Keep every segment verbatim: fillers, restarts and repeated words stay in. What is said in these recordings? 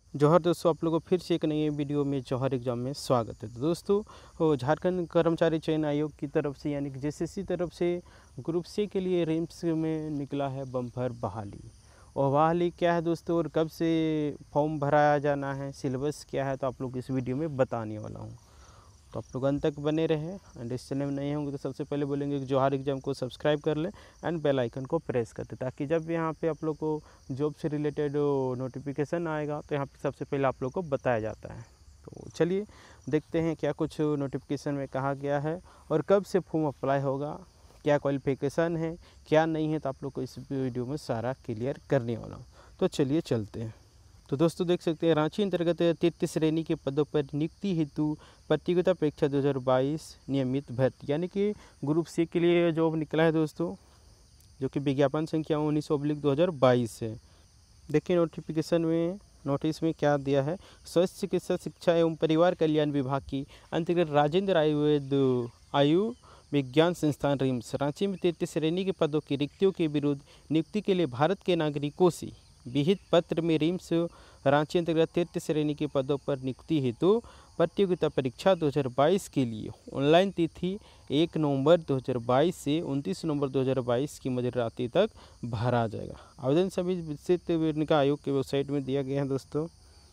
जौहर दोस्तों, आप लोगों को फिर से एक नई वीडियो में जौहर एग्जाम में स्वागत है। तो दोस्तों, वो झारखंड कर्मचारी चयन आयोग की तरफ से यानी कि जेएसएससी तरफ से ग्रुप सी के लिए रिम्स में निकला है बम्पर बहाली। और बहाली क्या है दोस्तों, और कब से फॉर्म भराया जाना है, सिलेबस क्या है, तो आप लोग इस वीडियो में बताने वाला हूँ। तो आप लोग अंत तक बने रहे एंड इस चैनल में नहीं होंगे तो सबसे पहले बोलेंगे कि जौहर एग्जाम को सब्सक्राइब कर लें एंड बेल आइकन को प्रेस कर दें, ताकि जब यहाँ पे आप लोग को जॉब से रिलेटेड नोटिफिकेशन आएगा तो यहाँ पे सबसे पहले आप लोग को बताया जाता है। तो चलिए देखते हैं क्या कुछ नोटिफिकेशन में कहा गया है और कब से फॉर्म अप्लाई होगा, क्या क्वालिफिकेशन है, क्या नहीं है, तो आप लोग को इस वीडियो में सारा क्लियर करने वाला हूँ। तो चलिए चलते हैं। तो दोस्तों देख सकते हैं, रांची अंतर्गत तैंतीस श्रेणी के पदों पर नियुक्ति हेतु प्रतियोगिता परीक्षा दो हज़ार बाईस नियमित भर्ती यानी कि ग्रुप सी के लिए जॉब निकला है दोस्तों, जो कि विज्ञापन संख्या उन्नीस ऑब्लिक दो हज़ार बाईस है। देखिए नोटिफिकेशन में, नोटिस में क्या दिया है। स्वास्थ्य चिकित्सा शिक्षा एवं परिवार कल्याण विभाग की अंतर्गत राजेंद्र आयुर्वेद आयु विज्ञान संस्थान रिम्स रांची में तैंतीस श्रेणी के पदों की रिक्तियों के विरुद्ध नियुक्ति के लिए भारत के नागरिकों से विहित पत्र में रिम्स रांची अंतर्गत तैंतीस श्रेणी के पदों पर नियुक्ति हेतु प्रतियोगिता परीक्षा दो हज़ार बाईस के लिए ऑनलाइन तिथि एक नवंबर दो हज़ार बाईस से उनतीस नवंबर दो हज़ार बाईस की मध्यरात्रि तक भरा जाएगा। आवेदन सभी विकसित निकाय आयोग के वेबसाइट में दिया गया है दोस्तों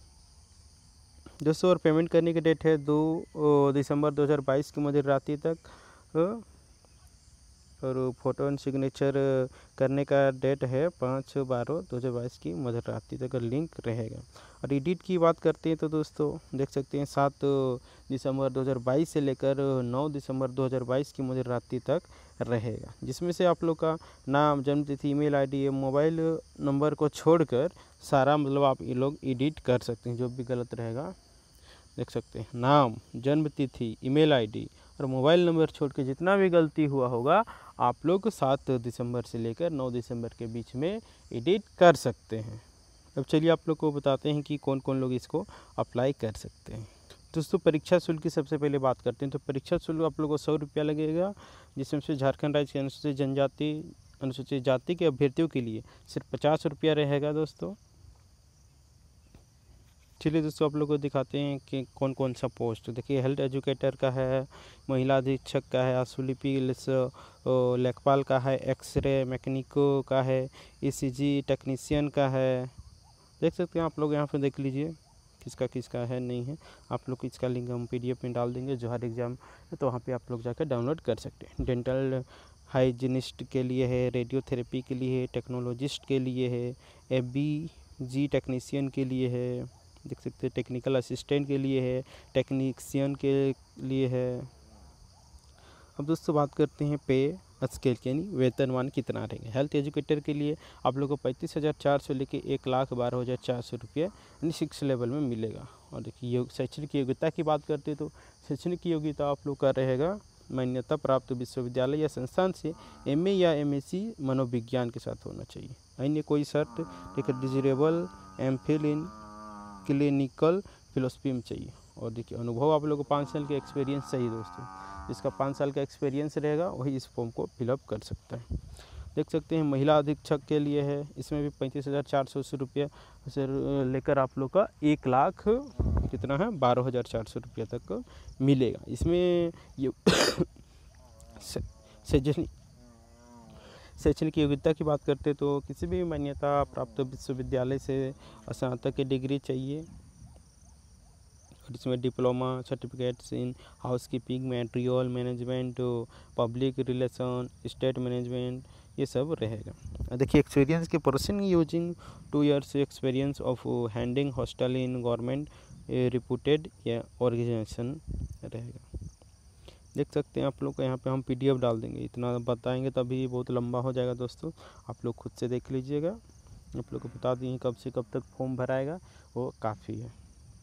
दोस्तों और पेमेंट करने की डेट है दो दिसंबर दो हज़ार बाईस की मध्यरात्रि तक और फोटो एंड सिग्नेचर करने का डेट है पाँच बारह दो हज़ार बाईस की मध्यरात्रि तक लिंक रहेगा। और एडिट की बात करते हैं तो दोस्तों देख सकते हैं सात दिसंबर दो हज़ार बाईस से लेकर नौ दिसंबर दो हज़ार बाईस की मध्यरात्रि तक रहेगा, जिसमें से आप लोग का नाम, जन्मतिथि, ईमेल आईडी, मोबाइल नंबर को छोड़कर सारा मतलब आप ये लोग एडिट कर सकते हैं। जो भी गलत रहेगा देख सकते हैं, नाम, जन्म तिथि, ईमेल आईडी और मोबाइल नंबर छोड़ के जितना भी गलती हुआ होगा आप लोग सात दिसंबर से लेकर नौ दिसंबर के बीच में एडिट कर सकते हैं। अब चलिए आप लोग को बताते हैं कि कौन कौन लोग इसको अप्लाई कर सकते हैं। दोस्तों परीक्षा शुल्क की सबसे पहले बात करते हैं। तो परीक्षा शुल्क आप लोग को सौ रुपया लगेगा, जिसमें से झारखंड राज्य के अनुसूचित जनजाति अनुसूचित जाति के अभ्यर्थियों के लिए सिर्फ पचास रुपया रहेगा दोस्तों। चलिए दोस्तों आप लोग को दिखाते हैं कि कौन कौन सा पोस्ट। देखिए हेल्थ एजुकेटर का है, महिला अधीक्षक का है, आशुलिपि लेखपाल का है, एक्सरे मैकेनिको का है, ईसीजी टेक्नीशियन का है। देख सकते हैं आप लोग, यहाँ पे देख लीजिए किसका किसका है नहीं है। आप लोग इसका लिंक हम पीडीएफ में डाल देंगे जौहर एग्जाम, तो वहाँ पे आप लोग जाकर डाउनलोड कर सकते हैं। डेंटल हाइजीनिस्ट के लिए है, रेडियोथेरेपी के लिए है, टेक्नोलॉजिस्ट के लिए है, ए बी जी टेक्नीशियन के लिए है, देख सकते हैं टेक्निकल असिस्टेंट के लिए है, टेक्नीशियन के लिए है। अब दोस्तों बात करते हैं पे स्केल के यानी वेतनमान कितना रहेंगे। हेल्थ एजुकेटर के लिए आप लोग को पैंतीस हज़ार चार सौ लेके एक लाख बारह हज़ार चार सौ रुपये यानी सिक्स लेवल में मिलेगा। और देखिए योग शैक्षणिक योग्यता की बात करते हैं तो शैक्षणिक योग्यता आप लोग का रहेगा मान्यता प्राप्त विश्वविद्यालय या संस्थान से एमए या एमएससी मनोविज्ञान के साथ होना चाहिए। अन्य कोई शर्त लेकर desirable M Phil in clinical philosophy में चाहिए। और देखिए अनुभव आप लोगों को पाँच साल के एक्सपीरियंस चाहिए दोस्तों। जिसका पाँच साल का एक्सपीरियंस रहेगा वही इस फॉर्म को फिलअप कर सकता है। देख सकते हैं महिला अधीक्षक के लिए है, इसमें भी पैंतीस हज़ार चार सौ अस्सी रुपये से लेकर आप लोग का एक लाख कितना है बारह हज़ार चार सौ रुपये तक मिलेगा। इसमें ये शैक्षणिक शैक्षणिक योग्यता की बात करते तो किसी भी मान्यता प्राप्त विश्वविद्यालय से स्नातक की डिग्री चाहिए। और इसमें diploma certificates in housekeeping, material management, public relation, state management ये सब रहेगा। देखिए एक्सपीरियंस के person using two years experience of handing hostel in government reputed या ऑर्गेनाइजेशन रहेगा। देख सकते हैं आप लोग को यहाँ पे हम पीडीएफ डाल देंगे, इतना बताएंगे तभी बहुत लंबा हो जाएगा दोस्तों, आप लोग खुद से देख लीजिएगा। आप लोग को बता दिए कब से कब तक फॉर्म भराएगा वो काफ़ी है।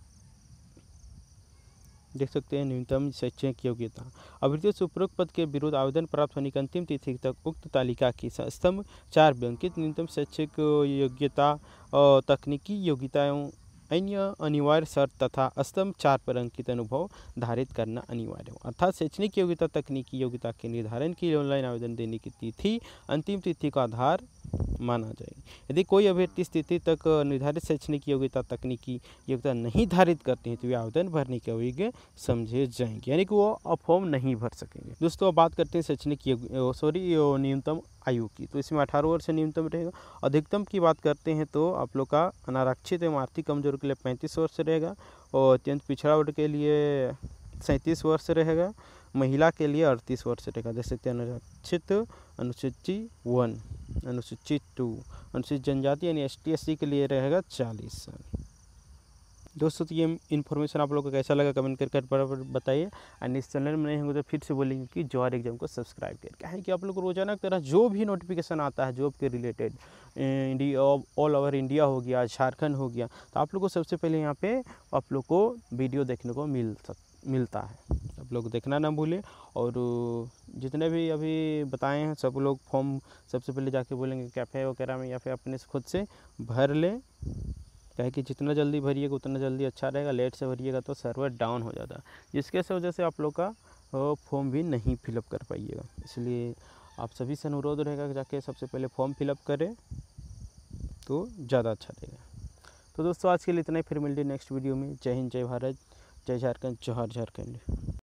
देख सकते हैं न्यूनतम शैक्षणिक योग्यता। अभ्यर्थियों से उपरोक्त पद के विरुद्ध आवेदन प्राप्त होने की अंतिम तिथि तक उक्त तालिका की स्तंभ चार में अंकित न्यूनतम शैक्षिक योग्यता और तकनीकी योग्यताओं अन्य अनिवार्य शर्त तथा स्तंभ चार पर अंकित अनुभव धारित करना अनिवार्य हो। अर्थात शैक्षणिक योग्यता तकनीकी योग्यता के निर्धारण के लिए ऑनलाइन आवेदन देने की तिथि अंतिम तिथि का आधार माना जाएगी। यदि कोई अभ्यर्थी इस तिथि तक निर्धारित शैक्षणिक योग्यता तकनीकी योग्यता नहीं धारित करते हैं तो वे आवेदन भरने के अयोग्य समझे जाएंगे, यानी कि वो अब फॉर्म नहीं भर सकेंगे। दोस्तों अब बात करते हैं शैक्षणिक योग्य सॉरी न्यूनतम आयु की, तो इसमें अठारह वर्ष न्यूनतम रहेगा। अधिकतम की बात करते हैं तो आप लोग का अनारक्षित एवं आर्थिक कमजोर के लिए पैंतीस वर्ष रहेगा और अत्यंत पिछड़ा वर्ग के लिए सैंतीस वर्ष रहेगा। महिला के लिए अड़तीस वर्ष रहेगा। देख सकते हैं अनारक्षित, अनुसूचित वन, अनुसूचित टू, अनुसूचित जनजाति यानी एस टी एस सी के लिए रहेगा चालीस साल। दोस्तों तो ये इन्फॉर्मेशन आप लोगों को कैसा लगा कमेंट करके बराबर बताइए। एंड इस चैनल में नहीं होंगे तो फिर से बोलेंगे कि जौहर एग्जाम को सब्सक्राइब करें। क्या है कि आप लोग को रोजाना की तरह जो भी नोटिफिकेशन आता है जॉब के related, India all over India हो गया, झारखंड हो गया, तो आप लोग को सबसे पहले यहाँ पे आप लोग को वीडियो देखने को मिल सक मिलता है। आप लोग देखना ना भूलें और जितने भी अभी बताए हैं सब लोग फॉर्म सबसे पहले जाके बोलेंगे कैफ़े वगैरह में या फिर अपने से खुद से भर लें। क्या है कि जितना जल्दी भरिएगा उतना जल्दी अच्छा रहेगा, लेट से भरिएगा तो सर्वर डाउन हो जाता है, जिसके वजह से आप लोग का फॉर्म भी नहीं फिलअप कर पाइएगा। इसलिए आप सभी से अनुरोध रहेगा कि जाके सबसे पहले फॉर्म फिलअप करें तो ज़्यादा अच्छा रहेगा। तो दोस्तों आज के लिए इतना ही, फिर मिलते हैं नेक्स्ट वीडियो में। जय हिंद, जय भारत, जय झारखंड, जोहार झारखंड।